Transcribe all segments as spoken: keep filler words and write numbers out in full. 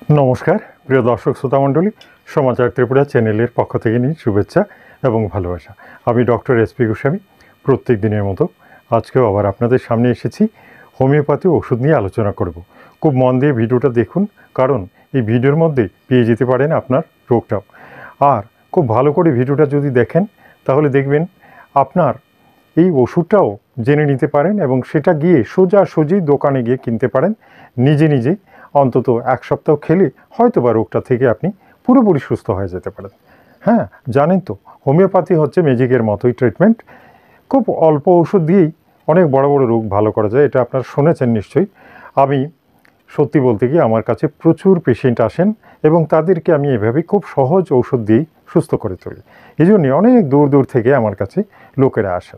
नमस्कार प्रिय दर्शक श्रोता मंडली समाचार त्रिपुरा चैनल पक्ष থেকে নিয়ে শুভেচ্ছা এবং ভালোবাসা। আমি ডক্টর এসপি গোস্বামী প্রত্যেক দিনের মতো আজকেও আবার আপনাদের সামনে এসেছি হোমিওপ্যাথি ওষুধ নিয়ে আলোচনা করব। খুব মন দিয়ে ভিডিওটা দেখুন, কারণ এই ভিডিওর মধ্যে পেয়ে যেতে পারেন আপনার রোগটাও। আর খুব ভালো করে ভিডিওটা যদি দেখেন তাহলে দেখবেন আপনার এই ওষুধটাও জেনে নিতে পারেন এবং সেটা গিয়ে সোজাসুজি দোকানে গিয়ে কিনতে পারেন। নিজে নিজে অন্তত এক সপ্তাহ খেলে হয়তো বা রোগটা থেকে আপনি পুরোপুরি সুস্থ হয়ে যেতে পারেন। হ্যাঁ, জানেন তো হোমিওপ্যাথি হচ্ছে ম্যাজিকের মতোই ট্রিটমেন্ট। খুব অল্প ওষুধ দিয়েই অনেক বড় বড় রোগ ভালো করা যায়, এটা আপনারা শুনেছেন নিশ্চয়ই। আমি সত্যি বলতে গিয়ে আমার কাছে প্রচুর পেশেন্ট আসেন এবং তাদেরকে আমি এভাবে খুব সহজ ঔষধ দিয়েই সুস্থ করে তুলি। এই জন্যে অনেক দূর দূর থেকে আমার কাছে লোকেরা আসেন।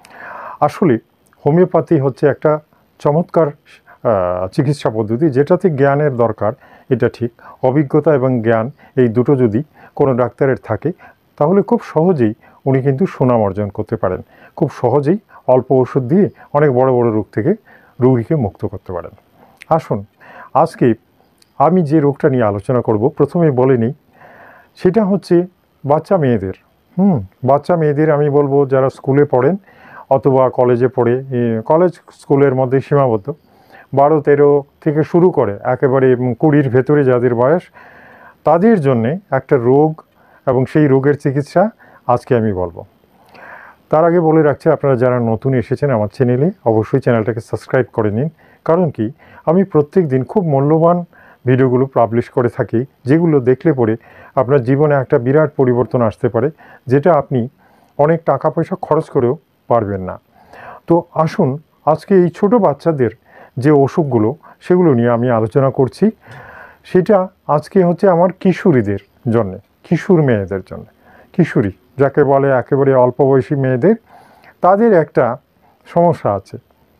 আসলে হোমিওপ্যাথি হচ্ছে একটা চমৎকার চিকিৎসা পদ্ধতি, যেটাতে জ্ঞানের দরকার, এটা ঠিক। অভিজ্ঞতা এবং জ্ঞান এই দুটো যদি কোনো ডাক্তারের থাকে তাহলে খুব সহজেই উনি কিন্তু সুনাম অর্জন করতে পারেন। খুব সহজেই অল্প ওষুধ দিয়ে অনেক বড় বড় রোগ থেকে রোগীকে মুক্ত করতে পারেন। আসুন আজকে আমি যে রোগটা নিয়ে আলোচনা করব প্রথমে বলে নিই, সেটা হচ্ছে বাচ্চা মেয়েদের। হুম বাচ্চা মেয়েদের আমি বলবো যারা স্কুলে পড়েন অথবা কলেজে পড়ে, কলেজ স্কুলের মধ্যে সীমাবদ্ধ, বারো তেরো থেকে শুরু করে একেবারে কুড়ির ভেতরে যাদের বয়স, তাদের জন্যে একটা রোগ এবং সেই রোগের চিকিৎসা আজকে আমি বলবো। তার আগে বলে রাখছি, আপনারা যারা নতুন এসেছেন আমার চ্যানেলে অবশ্যই চ্যানেলটাকে সাবস্ক্রাইব করে নিন, কারণ কি আমি প্রত্যেক দিন খুব মূল্যবান ভিডিওগুলো পাবলিশ করে থাকি, যেগুলো দেখলে পরে আপনার জীবনে একটা বিরাট পরিবর্তন আসতে পারে, যেটা আপনি অনেক টাকা পয়সা খরচ করেও পারবেন না। তো আসুন আজকে এই ছোট বাচ্চাদের যে অসুখগুলো সেগুলো নিয়ে আমি আলোচনা করছি। সেটা আজকে হচ্ছে আমার কিশোরীদের জন্য, কিশোর মেয়েদের জন্য। কিশোরী যাকে বলে একেবারে অল্প বয়সী মেয়েদের, তাদের একটা সমস্যা আছে।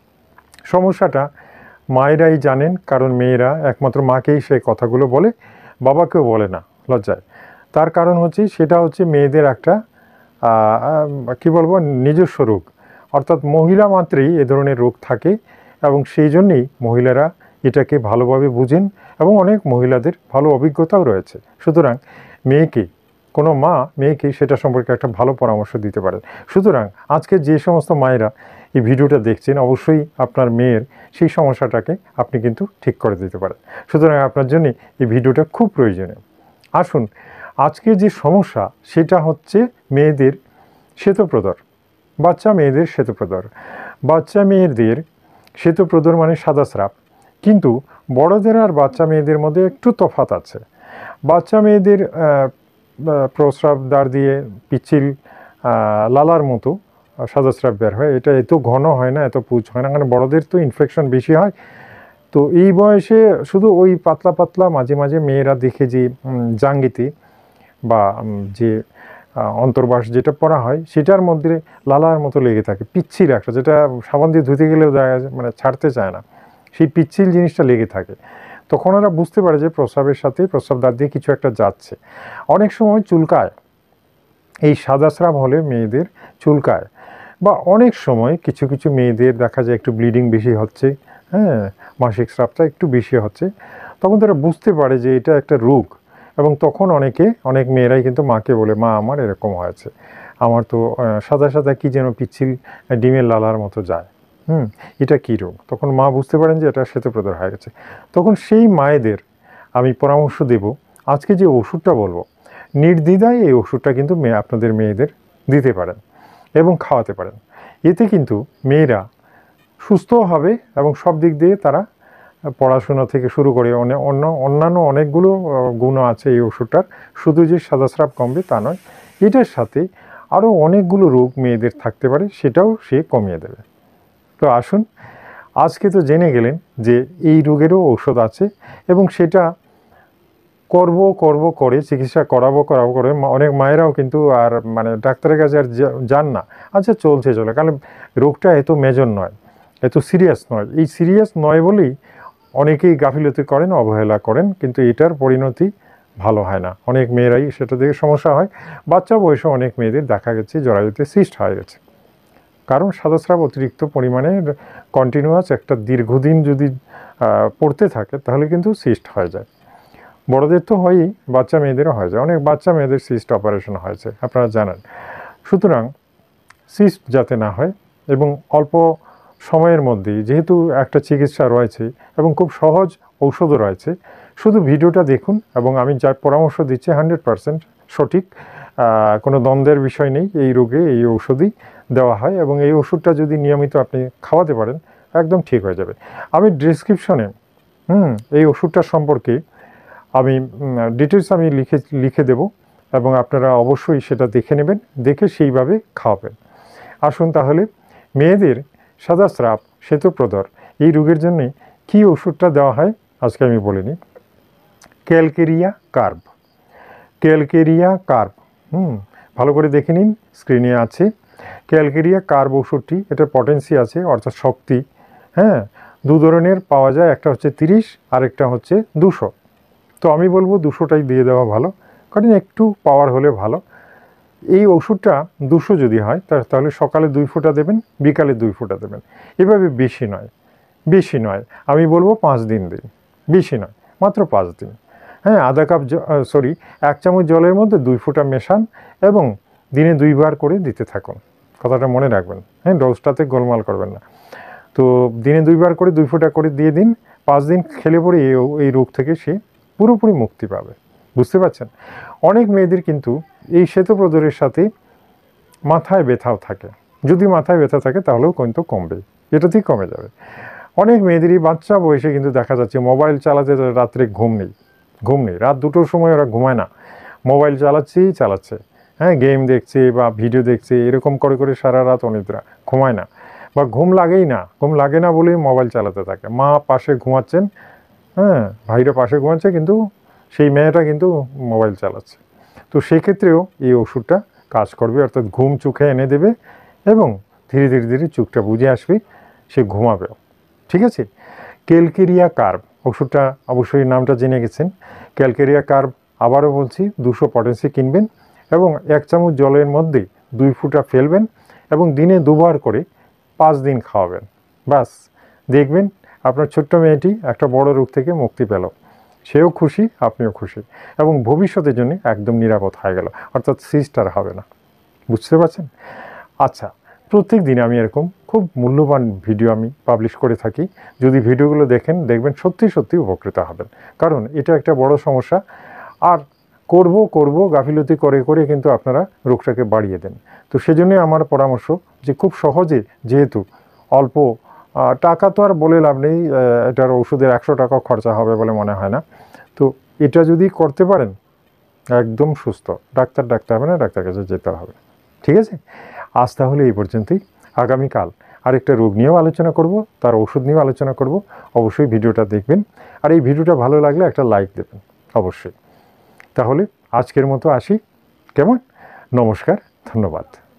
সমস্যাটা মায়েরাই জানেন, কারণ মেয়েরা একমাত্র মাকেই সেই কথাগুলো বলে, বাবাকেও বলে না লজ্জায়। তার কারণ হচ্ছে সেটা হচ্ছে মেয়েদের একটা কি বলবো নিজস্ব রোগ, অর্থাৎ মহিলা মাত্রেই এ ধরনের রোগ থাকে এবং সেই জন্যেই মহিলারা এটাকে ভালোভাবে বুঝেন এবং অনেক মহিলাদের ভালো অভিজ্ঞতাও রয়েছে। সুতরাং মেয়েকে, কোনো মা মেয়েকে সেটা সম্পর্কে একটা ভালো পরামর্শ দিতে পারেন। সুতরাং আজকে যে সমস্ত মায়েরা এই ভিডিওটা দেখছেন অবশ্যই আপনার মেয়ের সেই সমস্যাটাকে আপনি কিন্তু ঠিক করে দিতে পারেন। সুতরাং আপনার জন্য এই ভিডিওটা খুব প্রয়োজনীয়। আসুন আজকে যে সমস্যা সেটা হচ্ছে মেয়েদের শ্বেতপ্রদর, বাচ্চা মেয়েদের শ্বেতপ্রদর। বাচ্চা মেয়েদের শ্বেতপ্রদর মানে সাদা স্রাব, কিন্তু বড়দের আর বাচ্চা মেয়েদের মধ্যে একটু তফাৎ আছে। বাচ্চা মেয়েদের প্রস্রাব দ্বার দিয়ে পিচ্ছিল লালার মতো সাদা স্রাব বের হয়, এটা এত ঘন হয় না, এত পুঁজ হয় না, কারণ বড়দের তো ইনফেকশন বেশি হয়। তো এই বয়সে শুধু ওই পাতলা পাতলা মাঝে মাঝে মেয়েরা দেখে যে জাঙ্গিতে বা যে অন্তর্বাস যেটা পরা হয় সেটার মধ্যে লালার মতো লেগে থাকে, পিচ্ছিল একটা, যেটা সাবান দিয়ে ধুতে গেলেও দেখা যায় মানে ছাড়তে চায় না, সেই পিচ্ছিল জিনিসটা লেগে থাকে। তখন ওরা বুঝতে পারে যে প্রস্রাবের সাথে প্রস্রাব দ্বার দিয়ে কিছু একটা যাচ্ছে। অনেক সময় চুলকায়, এই সাদা স্রাব হলে মেয়েদের চুলকায়, বা অনেক সময় কিছু কিছু মেয়েদের দেখা যায় একটু ব্লিডিং বেশি হচ্ছে, হ্যাঁ মাসিক স্রাবটা একটু বেশি হচ্ছে, তখন তারা বুঝতে পারে যে এটা একটা রোগ। এবং তখন অনেকে অনেক মেয়েরাই কিন্তু মাকে বলে, মা আমার এরকম হয়েছে, আমার তো সাদা সাদা কী যেন পিচ্ছিল ডিমের লালার মতো যায়, হুম এটা কী রোগ? তখন মা বুঝতে পারেন যে এটা শ্বেতপ্রদর হয়ে গেছে। তখন সেই মায়েদের আমি পরামর্শ দেব, আজকে যে ওষুধটা বলবো নির্দ্বিধায় এই ওষুধটা কিন্তু মেয়ে আপনাদের মেয়েদের দিতে পারেন এবং খাওয়াতে পারেন। এতে কিন্তু মেয়েরা সুস্থও হবে এবং সব দিক দিয়ে তারা পড়াশোনা থেকে শুরু করে অনেক অন্য অন্যান্য অনেকগুলো গুণ আছে এই ওষুধটার। শুধু যে সাদা স্রাব কমবে তা নয়, এটার সাথে আরও অনেকগুলো রোগ মেয়েদের থাকতে পারে, সেটাও সে কমিয়ে দেবে। তো আসুন আজকে তো জেনে গেলেন যে এই রোগেরও ঔষধ আছে এবং সেটা করব করব করে চিকিৎসা করাবো করাবো করে অনেক মায়েরাও কিন্তু আর মানে ডাক্তারের কাছে আর যান না, আচ্ছা চলছে চলে, কারণ রোগটা এত মেজর নয়, এত সিরিয়াস নয়। এই সিরিয়াস নয় বলেই অনেকেই গাফিলতি করেন, অবহেলা করেন, কিন্তু এটার পরিণতি ভালো হয় না। অনেক মেয়েরাই সেটা থেকে সমস্যা হয়। বাচ্চা বয়সে অনেক মেয়েদের দেখা গেছে জরায়ুতে সিস্ট হয়ে গেছে, কারণ সাদাস্রাব অতিরিক্ত পরিমাণে কন্টিনিউয়াস একটা দীর্ঘদিন যদি পড়তে থাকে তাহলে কিন্তু সিস্ট হয়ে যায়। বড়দের তো হয়ই, বাচ্চা মেয়েদেরও হয়ে যায়, অনেক বাচ্চা মেয়েদের সিস্ট অপারেশন হয়েছে আপনারা জানেন। সুতরাং সিস্ট যাতে না হয় এবং অল্প সময়ের মধ্যেই, যেহেতু একটা চিকিৎসা রয়েছে এবং খুব সহজ ঔষধও রয়েছে, শুধু ভিডিওটা দেখুন এবং আমি যা পরামর্শ দিচ্ছি হান্ড্রেড পারসেন্ট সঠিক, কোনো দ্বন্দ্বের বিষয় নেই। এই রোগে এই ঔষধই দেওয়া হয় এবং এই ওষুধটা যদি নিয়মিত আপনি খাওয়াতে পারেন একদম ঠিক হয়ে যাবে। আমি ডিসক্রিপশনে হুম এই ওষুধটার সম্পর্কে আমি ডিটেলস আমি লিখে লিখে দেব এবং আপনারা অবশ্যই সেটা দেখে নেবেন, দেখে সেইভাবে খাওয়াবেন। আসুন তাহলে মেয়েদের সাদা স্রাব, শ্বেতপ্রদর এই রোগের জন্যে কী ওষুধটা দেওয়া হয় আজকে আমি বলে নিই। ক্যালকেরিয়া কার্ব, ক্যালকেরিয়া কার্ব হুম ভালো করে দেখে নিন, স্ক্রিনে আছে ক্যালকেরিয়া কার্ব ওষুধটি। এটার পটেন্সি আছে অর্থাৎ শক্তি, হ্যাঁ, দু ধরনের পাওয়া যায়, একটা হচ্ছে তিরিশ আরেকটা হচ্ছে দুশো। তো আমি বলবো দুশোটাই দিয়ে দেওয়া ভালো, কারণ একটু পাওয়ার হলে ভালো। এই ওষুধটা দুশো যদি হয় তাহলে সকালে দুই ফোঁটা দেবেন, বিকালে দুই ফোঁটা দেবেন, এভাবে বেশি নয়, বেশি নয় আমি বলবো পাঁচ দিন দিন, বেশি নয়, মাত্র পাঁচ দিন। হ্যাঁ, আধা কাপ সরি এক চামচ জলের মধ্যে দুই ফোঁটা মেশান এবং দিনে দুইবার করে দিতে থাকুন, কথাটা মনে রাখবেন। হ্যাঁ, ডোজটাতে গোলমাল করবেন না। তো দিনে দুইবার করে দুই ফোঁটা করে দিয়ে দিন, পাঁচ দিন খেলে পরে এই রোগ থেকে সে পুরোপুরি মুক্তি পাবে। বুঝতে পারছেন? অনেক মেয়েদের কিন্তু এই শ্বেতপ্রদরের সাথে মাথায় ব্যথাও থাকে, যদি মাথায় ব্যথা থাকে তাহলেও কিন্তু কমবে, এটাতেই কমে যাবে। অনেক মেয়েদেরই বাচ্চা বয়সে কিন্তু দেখা যাচ্ছে মোবাইল চালাতে রাত্রে ঘুম নেই, ঘুম নেই, রাত দুটোর সময় ওরা ঘুমায় না, মোবাইল চালাচ্ছেই চালাচ্ছে, হ্যাঁ, গেম দেখছে বা ভিডিও দেখছে, এরকম করে করে সারা রাত অনিদ্রা, ঘুমায় না বা ঘুম লাগেই না, ঘুম লাগে না বলেই মোবাইল চালাতে থাকে। মা পাশে ঘুমাচ্ছেন, হ্যাঁ, ভাইরা পাশে ঘুমাচ্ছে, কিন্তু সেই মেয়েটা কিন্তু মোবাইল চালাচ্ছে। তো সেক্ষেত্রেও এই ওষুধটা কাজ করবে, অর্থাৎ ঘুম চোখে এনে দেবে এবং ধীরে ধীরে ধীরে চোখটা বুঝে আসবে, সে ঘুমাবেও। ঠিক আছে? ক্যালকেরিয়া কার্ব ওষুধটা অবশ্যই নামটা জেনে গেছেন। ক্যালকেরিয়া কার্ব আবারও বলছি, দুশো পটেন্সি কিনবেন এবং এক চামচ জলের মধ্যে দুই ফোঁটা ফেলবেন এবং দিনে দুবার করে পাঁচ দিন খাওয়াবেন। বাস, দেখবেন আপনার ছোট্ট মেয়েটি একটা বড় রোগ থেকে মুক্তি পেল, সেও খুশি, আপনিও খুশি এবং ভবিষ্যতের জন্য একদম নিরাপদ হয়ে গেল, অর্থাৎ সিস্ট আর হবে না। বুঝতে পারছেন? আচ্ছা, প্রত্যেক দিন আমি এরকম খুব মূল্যবান ভিডিও আমি পাবলিশ করে থাকি। যদি ভিডিওগুলো দেখেন দেখবেন সত্যি সত্যি উপকৃত হবেন, কারণ এটা একটা বড় সমস্যা। আর করব করব গাফিলতি করে করে কিন্তু আপনারা রোগটাকে বাড়িয়ে দেন। তো সেজন্যই আমার পরামর্শ যে খুব সহজে, যেহেতু অল্প টাকা তো আর বলে লাভ নেই, এটার ওষুধের একশো টাকা খরচা হবে বলে মনে হয় না। তো এটা যদি করতে পারেন একদম সুস্থ, ডাক্তার ডাকতে হবে না, ডাক্তার কাছে যেতে হবে। ঠিক আছে? আজ তাহলে এই পর্যন্তই। আগামীকাল আরেকটা রোগ নিয়েও আলোচনা করব, তার ওষুধ নিয়েও আলোচনা করব। অবশ্যই ভিডিওটা দেখবেন আর এই ভিডিওটা ভালো লাগলে একটা লাইক দেবেন অবশ্যই। তাহলে আজকের মতো আসি, কেমন? নমস্কার, ধন্যবাদ।